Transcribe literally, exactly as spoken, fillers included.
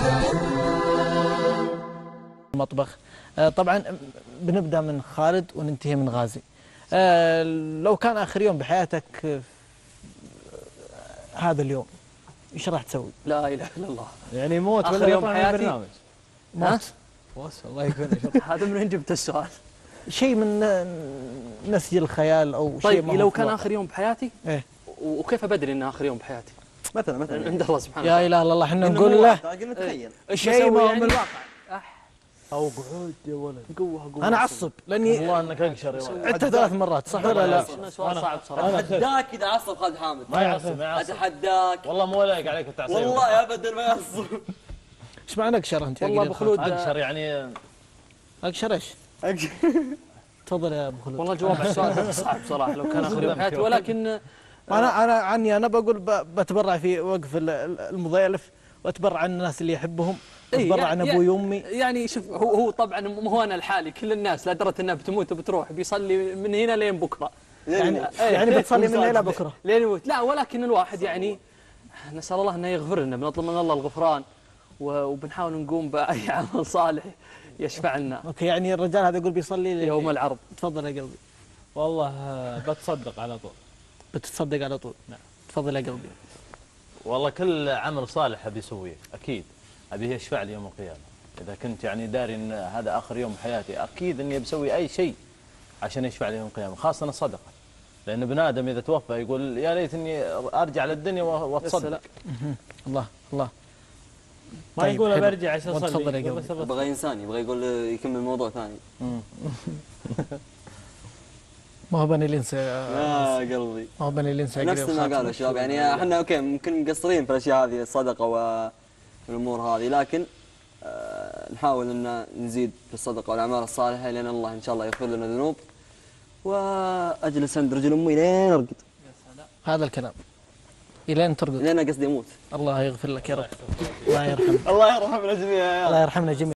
المطبخ. طبعا بنبدأ من خالد وننتهي من غازي. لو كان آخر يوم بحياتك هذا اليوم ايش راح تسوي؟ لا اله الا الله. يعني موت آخر ولا يوم يوم بحياتي؟ برنامج؟ موت. موت الله يكون. هذا من وين جبت السؤال؟ شيء من نسج الخيال او شيء. طيب لو كان آخر يوم بحياتي؟ ايه وكيف بدري انه آخر يوم بحياتي؟ مثلا مثلا عند الله سبحانه يا اله الا الله احنا نقول له نتخيل شيء ما هو من الواقع. او قعود يا ولد. قوه قوه. انا اعصب لاني والله انك اقشر يا ولد. عدتها ثلاث مرات صح ولا لا؟ سؤال صعب صراحه. اتحداك اذا عصب خالد حامد. ما يعصب ما يعصب. اتحداك والله مو لايق عليك التعصيب. والله ابدا ما يعصب. ايش معنى اقشر انت يا والله قليل ابو خلود اقشر يعني اقشر ايش؟ تفضل يا ابو خلود. والله الجواب على السؤال صعب صراحه لو كان آخر يوم بحياتي، ولكن انا انا عني انا بقول بتبرع في وقف المضيلف واتبرع عن الناس اللي يحبهم واتبرع عن ابوي وامي. يعني شوف هو هو طبعا مو هو انا لحالي، كل الناس لا درت انها بتموت وبتروح بيصلي من هنا لين بكره. يعني يعني بتصلي من هنا بكره لين يموت. لا ولكن الواحد يعني نسال الله انه يغفر لنا، بنطلب من الله الغفران وبنحاول نقوم باي عمل صالح يشفع لنا. اوكي يعني الرجال هذا يقول بيصلي يوم العرض. تفضل يا قلبي. والله بتصدق على طول. بتتصدق على طول. نعم. تفضل يا قلبي. والله كل عمل صالح ابي اسويه اكيد ابي يشفع لي يوم القيامه. اذا كنت يعني داري ان هذا اخر يوم حياتي اكيد اني بسوي اي شيء عشان يشفع لي يوم القيامه، خاصه الصدقه. لان ابن ادم اذا توفى يقول يا ليتني ارجع للدنيا واتصدق. الله الله. ما طيب يقول برجع عشان اصلي. تفضل يا قلبي. يبغى انسان يبغى يقول يكمل موضوع ثاني. ما هو بني الانس يا قلبي. ما هو بني الانس. نفس ما قالوا الشباب، يعني احنا اوكي ممكن مقصرين في الاشياء هذه الصدقه والامور هذه، لكن آه نحاول ان نزيد في الصدقه والاعمال الصالحه لان الله ان شاء الله يغفر لنا ذنوب. واجلس عند رجل امي لين ارقد. هذا الكلام الين ترقد. لين قصدي اموت. الله يغفر لك يا رب. الله يرحمك. الله يرحمنا جميعا. الله يرحمنا جميعا.